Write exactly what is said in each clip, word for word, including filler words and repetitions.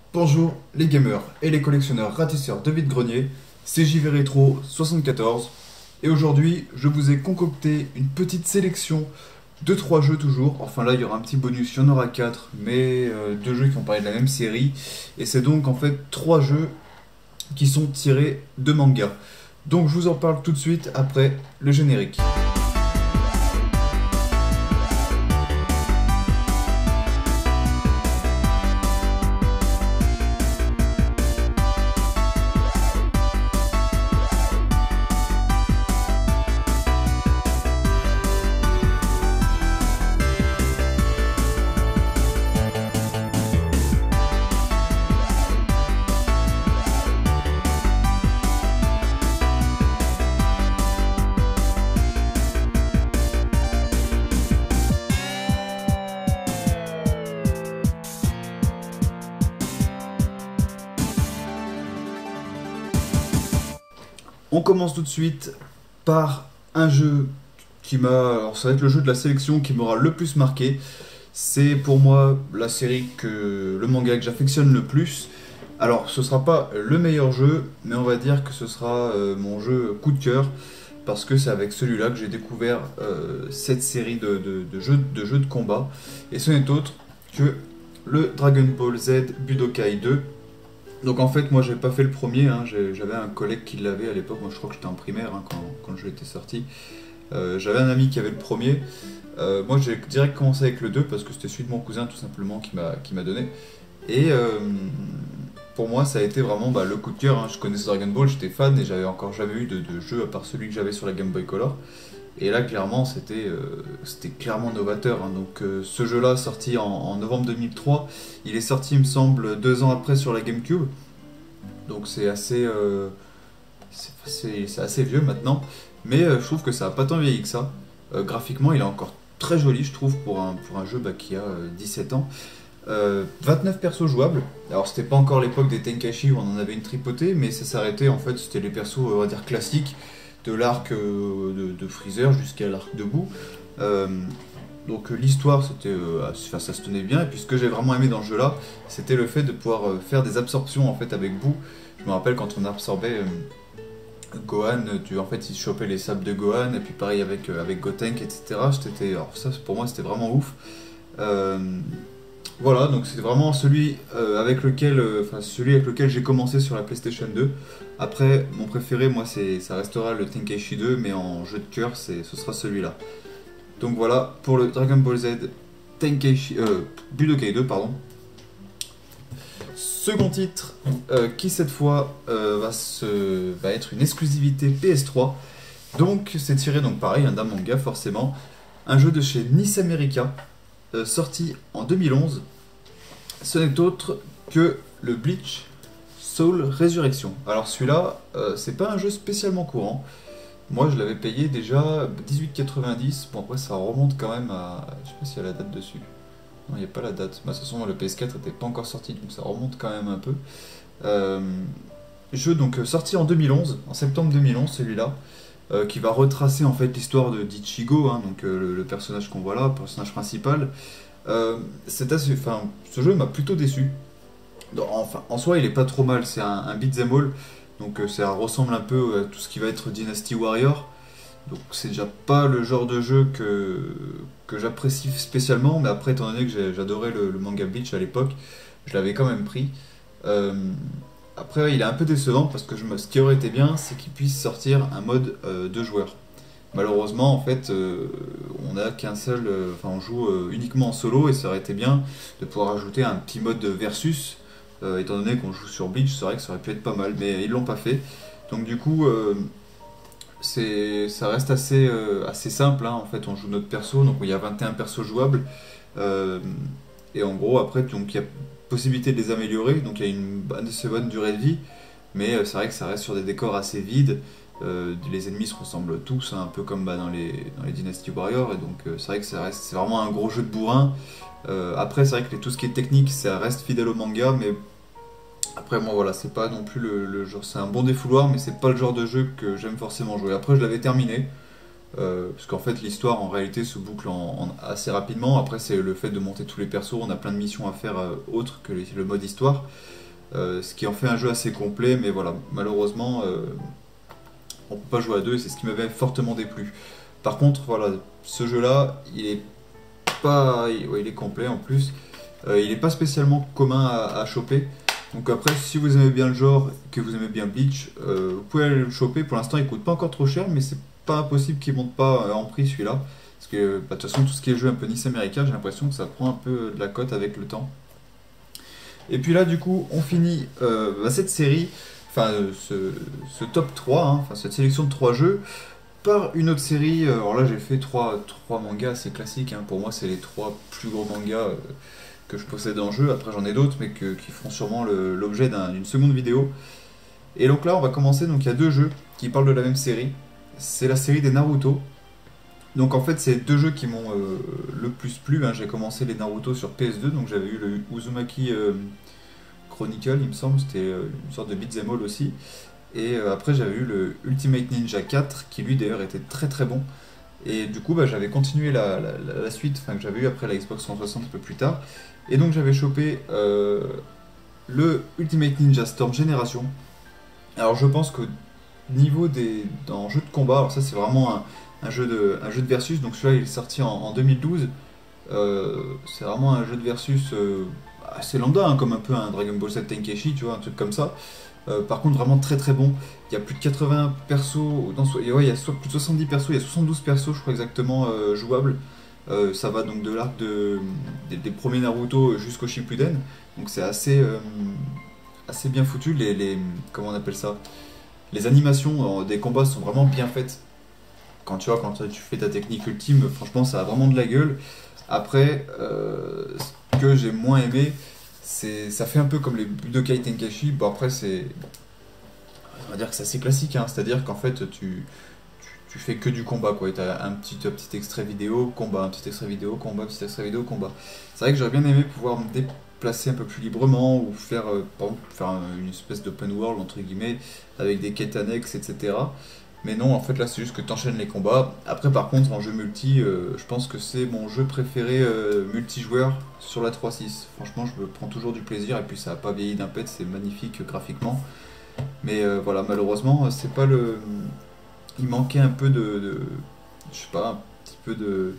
Bonjour les gamers et les collectionneurs ratisseurs de vide-grenier, c'est J V Retro soixante-quatorze et aujourd'hui je vous ai concocté une petite sélection de trois jeux toujours. Enfin là il y aura un petit bonus, il y en aura quatre, mais euh, deux jeux qui ont parlé de la même série et c'est donc en fait trois jeux qui sont tirés de manga. Donc je vous en parle tout de suite après le générique. On commence tout de suite par un jeu qui m'a... Alors ça va être le jeu de la sélection qui m'aura le plus marqué. C'est pour moi la série que... le manga que j'affectionne le plus. Alors ce sera pas le meilleur jeu, mais on va dire que ce sera euh, mon jeu coup de cœur. Parce que c'est avec celui-là que j'ai découvert euh, cette série de, de, de, jeux, de jeux de combat. Et ce n'est autre que le Dragon Ball Z Budokai deux. Donc en fait moi j'avais pas fait le premier, hein. J'avais un collègue qui l'avait à l'époque, moi je crois que j'étais en primaire hein, quand, quand le jeu était sorti. Euh, j'avais un ami qui avait le premier, euh, moi j'ai direct commencé avec le deux parce que c'était celui de mon cousin tout simplement qui m'a qui m'a donné. Et euh, pour moi ça a été vraiment bah, le coup de cœur, hein. Je connaissais Dragon Ball, j'étais fan et j'avais encore jamais eu de, de jeu à part celui que j'avais sur la Game Boy Color. Et là clairement c'était euh, c'était clairement novateur, hein. Donc euh, ce jeu là sorti en, en novembre deux mille trois, il est sorti il me semble deux ans après sur la GameCube. Donc c'est assez euh, c'est assez vieux maintenant. Mais euh, je trouve que ça a pas tant vieilli que ça. Euh, graphiquement il est encore très joli je trouve pour un, pour un jeu bah, qui a euh, dix-sept ans. Euh, vingt-neuf persos jouables. Alors c'était pas encore l'époque des Tenkaichi où on en avait une tripotée, mais ça s'arrêtait en fait, c'était les persos on va dire classiques. De l'arc euh, de, de Freezer jusqu'à l'arc de Boo. Euh, donc euh, l'histoire, c'était, euh, enfin, ça se tenait bien. Et puis ce que j'ai vraiment aimé dans ce jeu-là, c'était le fait de pouvoir euh, faire des absorptions en fait avec Boo. Je me rappelle quand on absorbait euh, Gohan, tu, en fait il chopait les sables de Gohan. Et puis pareil avec, euh, avec Gotenk, et cetera. C'était, alors ça pour moi c'était vraiment ouf. Euh, Voilà, donc c'est vraiment celui euh, avec lequel, euh, enfin celui avec lequel j'ai commencé sur la PlayStation deux. Après, mon préféré, moi, c'est, ça restera le Tenkaichi deux, mais en jeu de cœur, c'est, ce sera celui-là. Donc voilà pour le Dragon Ball Z Tenkaichi, euh, Budokai deux, pardon. Second titre, euh, qui cette fois euh, va, se, va être une exclusivité P S trois. Donc c'est tiré donc pareil hein, d'un manga forcément, un jeu de chez Nice America. Euh, sorti en deux mille onze, ce n'est autre que le Bleach Soul Resurrection. Alors celui-là, euh, c'est pas un jeu spécialement courant. Moi je l'avais payé déjà dix-huit quatre-vingt-dix. Bon après ça remonte quand même à... Je sais pas s'il y a la date dessus. Non, il n'y a pas la date. Bah, de toute façon le P S quatre n'était pas encore sorti, donc ça remonte quand même un peu. Euh, jeu donc sorti en deux mille onze, en septembre deux mille onze celui-là. Euh, qui va retracer en fait l'histoire de d'Ichigo, hein, donc euh, le, le personnage qu'on voit là, le personnage principal. Euh, c'est assez, enfin, ce jeu m'a plutôt déçu. Donc, enfin, en soi, il est pas trop mal. C'est un, un beat'em all, donc euh, ça ressemble un peu à tout ce qui va être Dynasty Warrior. Donc c'est déjà pas le genre de jeu que que j'apprécie spécialement, mais après, étant donné que j'adorais le, le manga Bleach à l'époque, je l'avais quand même pris. Euh, Après, il est un peu décevant parce que je me... ce qui aurait été bien, c'est qu'il puisse sortir un mode euh, deux joueurs. Malheureusement, en fait, euh, on n'a qu'un seul. Euh, Enfin, on joue euh, uniquement en solo et ça aurait été bien de pouvoir ajouter un petit mode versus. Euh, étant donné qu'on joue sur Bleach, c'est vrai que ça aurait pu être pas mal, mais ils l'ont pas fait. Donc, du coup, euh, c'est, ça reste assez, euh, assez simple. Hein. En fait, on joue notre perso, donc il y a vingt et un persos jouables. Euh, et en gros, après, donc il y a possibilité de les améliorer, donc il y a une assez bonne durée de vie, mais euh, c'est vrai que ça reste sur des décors assez vides. Euh, les ennemis se ressemblent tous, hein, un peu comme bah, dans, les, dans les Dynasty Warriors, et donc euh, c'est vrai que ça reste, c'est vraiment un gros jeu de bourrin. Euh, après, c'est vrai que les, tout ce qui est technique, ça reste fidèle au manga, mais après, moi voilà, c'est pas non plus le, le genre, c'est un bon défouloir, mais c'est pas le genre de jeu que j'aime forcément jouer. Après, je l'avais terminé, Euh, parce qu'en fait l'histoire en réalité se boucle en, en assez rapidement. Après c'est le fait de monter tous les persos, on a plein de missions à faire euh, autres que les- le mode histoire. Euh, ce qui en fait un jeu assez complet, mais voilà, malheureusement euh, on peut pas jouer à deux et c'est ce qui m'avait fortement déplu. Par contre voilà, ce jeu là il est pas... il, ouais, il est complet en plus. Euh, il est pas spécialement commun à, à choper. Donc après, si vous aimez bien le genre, que vous aimez bien Bleach, euh, vous pouvez aller le choper. Pour l'instant, il coûte pas encore trop cher, mais c'est pas impossible qu'il monte pas euh, en prix celui-là. Parce que bah, de toute façon, tout ce qui est jeu un peu Nice américain, j'ai l'impression que ça prend un peu de la cote avec le temps. Et puis là, du coup, on finit euh, bah, cette série, enfin euh, ce, ce top trois, hein, enfin cette sélection de trois jeux, par une autre série. Euh, Alors là, j'ai fait trois, trois mangas assez classiques, hein. Pour moi, c'est les trois plus gros mangas euh, que je possède en jeu. Après, j'en ai d'autres, mais que- qui feront sûrement le- l'objet d'un- d'une seconde vidéo. Et donc là, on va commencer. Donc il y a deux jeux qui parlent de la même série. C'est la série des Naruto. Donc en fait, c'est deux jeux qui m'ont euh, le plus plu, hein. J'ai commencé les Naruto sur P S deux, donc j'avais eu le Uzumaki euh, Chronicle, il me semble, c'était euh, une sorte de beat'em all aussi. Et euh, après, j'avais eu le Ultimate Ninja quatre, qui lui d'ailleurs était très très bon. Et du coup, bah, j'avais continué la, la- la- la suite, enfin que j'avais eu après la Xbox cent soixante un peu plus tard. Et donc j'avais chopé euh, le Ultimate Ninja Storm Génération. Alors je pense qu'au niveau des dans jeu de combat, alors ça c'est vraiment un, un jeu de un jeu de versus. Donc celui-là il est sorti en, en deux mille douze. Euh, c'est vraiment un jeu de versus euh, assez lambda, hein, comme un peu un Dragon Ball Z Tenkaichi, tu vois, un truc comme ça. Euh, par contre, vraiment très très bon. Il y a plus de quatre-vingts persos, dans, so- et ouais, il y a so- plus de soixante-dix persos, il y a soixante-douze persos, je crois exactement, euh, jouables. Euh, ça va donc de l'arc de, des, des premiers Naruto jusqu'au Shippuden. Donc c'est assez, euh, assez bien foutu. Les, les, comment on appelle ça? Les animations euh, des combats sont vraiment bien faites. Quand tu vois, quand tu fais ta technique ultime, franchement, ça a vraiment de la gueule. Après, euh, ce que j'ai moins aimé, c'est ça fait un peu comme les Budokai Tenkaichi. Bon, après, c'est on va dire que c'est assez classique, hein. C'est-à-dire qu'en fait, tu, tu, tu fais que du combat, quoi. Tu as un petit, un petit extrait vidéo, combat, un petit extrait vidéo, combat, un petit extrait vidéo, combat. C'est vrai que j'aurais bien aimé pouvoir me déplacer un peu plus librement ou faire, euh, par exemple, faire un- une espèce d'open world, entre guillemets, avec des quêtes annexes, et cetera. Mais non, en fait, là, c'est juste que tu enchaînes les combats. Après, par contre, en jeu multi, euh, je pense que c'est mon jeu préféré euh, multijoueur sur la trois six. Franchement, je me prends toujours du plaisir et puis ça n'a pas vieilli d'un pet, c'est magnifique euh, graphiquement. Mais euh, voilà, malheureusement, c'est pas le. Il manquait un peu de, de- je sais pas, un petit peu de,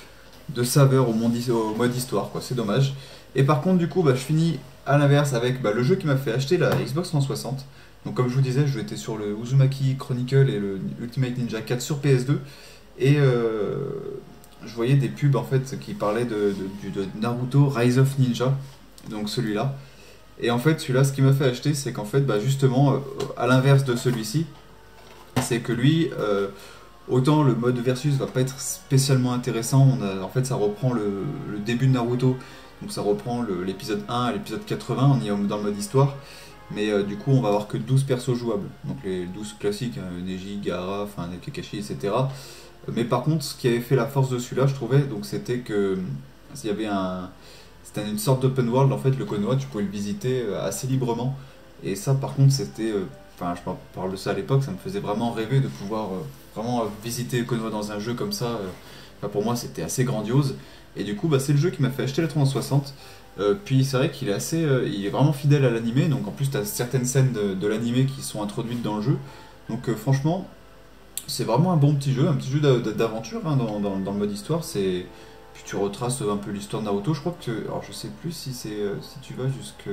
de saveur au, monde, au mode histoire, quoi. C'est dommage. Et par contre, du coup, bah, je finis à l'inverse avec bah, le jeu qui m'a fait acheter la Xbox cent soixante. Donc, comme je vous disais, je étais sur le Uzumaki Chronicle et le Ultimate Ninja quatre sur P S deux. Et euh, je voyais des pubs en fait qui parlaient de, de- du- de Naruto Rise of Ninja. Donc, celui-là. Et en fait, celui-là, ce qui m'a fait acheter, c'est qu'en fait, bah, justement, euh, à l'inverse de celui-ci, c'est que lui, euh, autant le mode versus va pas être spécialement intéressant, on a, en fait, ça reprend le, le début de Naruto, donc ça reprend le- l'épisode un à l'épisode quatre-vingts, on y est dans le mode histoire, mais euh, du coup, on va avoir que douze persos jouables, donc les douze classiques, hein, Neji, Gaara, enfin, Kakashi, et cetera. Mais par contre, ce qui avait fait la force de celui-là, je trouvais, donc c'était que s'il y avait un, c'était une sorte d'open world, en fait, le Konoha, tu pouvais le visiter euh, assez librement. Et ça, par contre, c'était. euh, Enfin, je parle de ça à l'époque, ça me faisait vraiment rêver de pouvoir euh, vraiment euh, visiter Konoha dans un jeu comme ça. euh. Enfin, pour moi, c'était assez grandiose. Et du coup, bah, c'est le jeu qui m'a fait acheter la trois cent soixante. Euh, puis c'est vrai qu'il est assez. Euh, il est vraiment fidèle à l'animé. Donc en plus, tu as certaines scènes de, de l'animé qui sont introduites dans le jeu. Donc euh, franchement, c'est vraiment un bon petit jeu, un petit jeu d'a- d'aventure hein, dans, dans- dans le mode histoire. C'est puis tu retraces un peu l'histoire de Naruto. Je crois que alors je sais plus si c'est euh, si tu vas jusque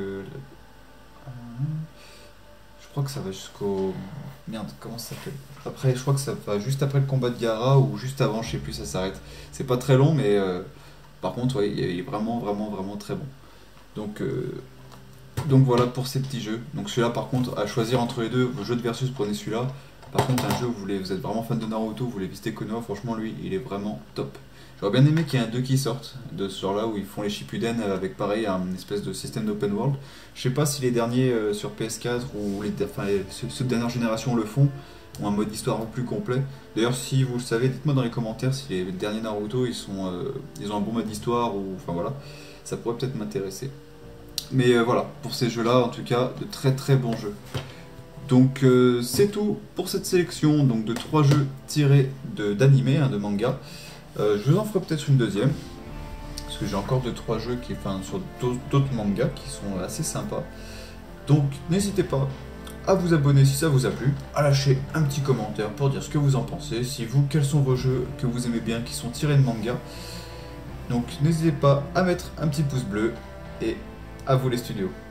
je crois que ça va jusqu'au merde comment ça s'appelle. Après je crois que ça va juste après le combat de Gaara ou juste avant, je sais plus, ça s'arrête. C'est pas très long mais euh, par contre ouais, il est il est vraiment vraiment vraiment très bon. Donc euh, donc voilà pour ces petits jeux. Donc celui-là par contre, à choisir entre les deux, vos jeux de versus, prenez celui-là. Par contre un jeu où vous, voulez, vous êtes vraiment fan de Naruto, vous voulez visiter Konoha, franchement lui il est vraiment top. J'aurais bien aimé qu'il y ait un deux qui sortent de ce genre-là où ils font les Shippuden avec pareil un espèce de système d'open world. Je sais pas si les derniers euh, sur P S quatre ou les, enfin, les- ceux, ceux de dernière génération le font, ou un mode histoire plus complet. D'ailleurs si vous le savez, dites-moi dans les commentaires si les derniers Naruto ils, sont, euh, ils ont un bon mode histoire ou enfin voilà, ça pourrait peut-être m'intéresser. Mais euh, voilà, pour ces jeux-là, en tout cas, de très très bons jeux. Donc euh, c'est tout pour cette sélection donc, de trois jeux tirés d'anime, hein, de manga. Euh, je vous en ferai peut-être une deuxième, parce que j'ai encore deux trois jeux qui, enfin, sur d'autres mangas qui sont assez sympas. Donc n'hésitez pas à vous abonner si ça vous a plu, à lâcher un petit commentaire pour dire ce que vous en pensez, si vous, quels sont vos jeux que vous aimez bien qui sont tirés de manga. Donc n'hésitez pas à mettre un petit pouce bleu et à vous les studios.